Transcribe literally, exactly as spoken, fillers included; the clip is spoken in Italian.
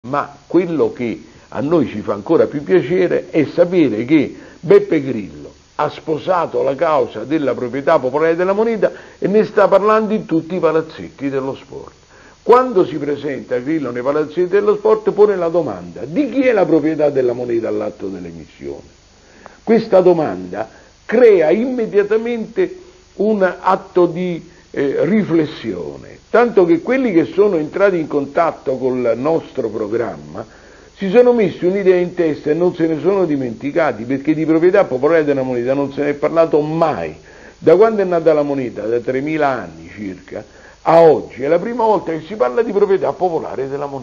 Ma quello che a noi ci fa ancora più piacere è sapere che Beppe Grillo ha sposato la causa della proprietà popolare della moneta e ne sta parlando in tutti i palazzetti dello sport. Quando si presenta Grillo nei palazzetti dello sport pone la domanda: di chi è la proprietà della moneta all'atto dell'emissione? Questa domanda crea immediatamente un atto di eh, riflessione, tanto che quelli che sono entrati in contatto col nostro programma si sono messi un'idea in testa e non se ne sono dimenticati, perché di proprietà popolare della moneta non se ne è parlato mai. Da quando è nata la moneta, da tremila anni circa, a oggi è la prima volta che si parla di proprietà popolare della moneta.